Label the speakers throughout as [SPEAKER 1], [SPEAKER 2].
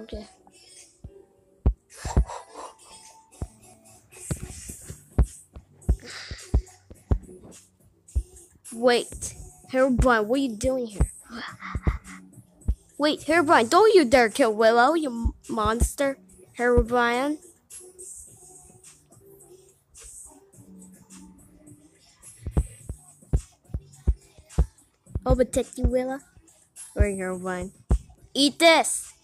[SPEAKER 1] Okay. Wait, Herobrine, what are you doing here? Wait, Herobrine, don't you dare kill Willow, you monster, Herobrine. I'll protect you, Willow. Or Herobrine. Eat this!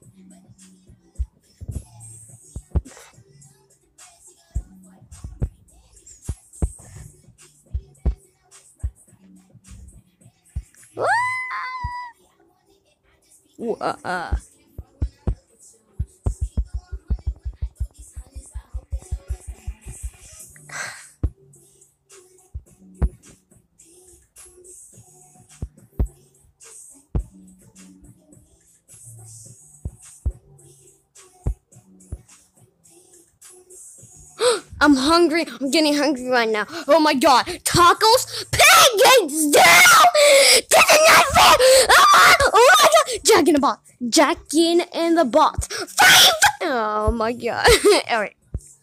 [SPEAKER 1] I'm hungry. I'm getting hungry right now. Oh my god. Tacos? Pancakes down! This is not fair! Ah! Oh my god! Jack in the box. Jack in the box. Five! Oh my god. Alright.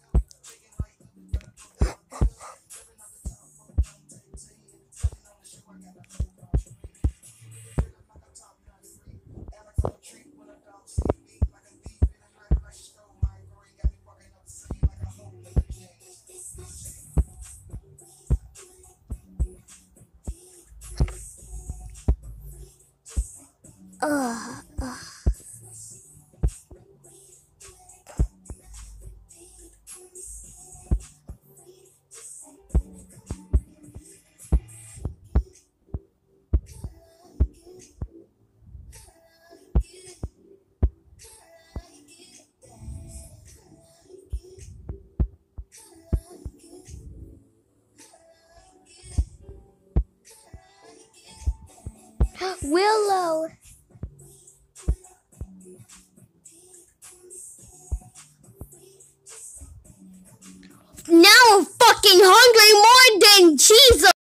[SPEAKER 1] Willow. Now I'm fucking hungry more than cheese.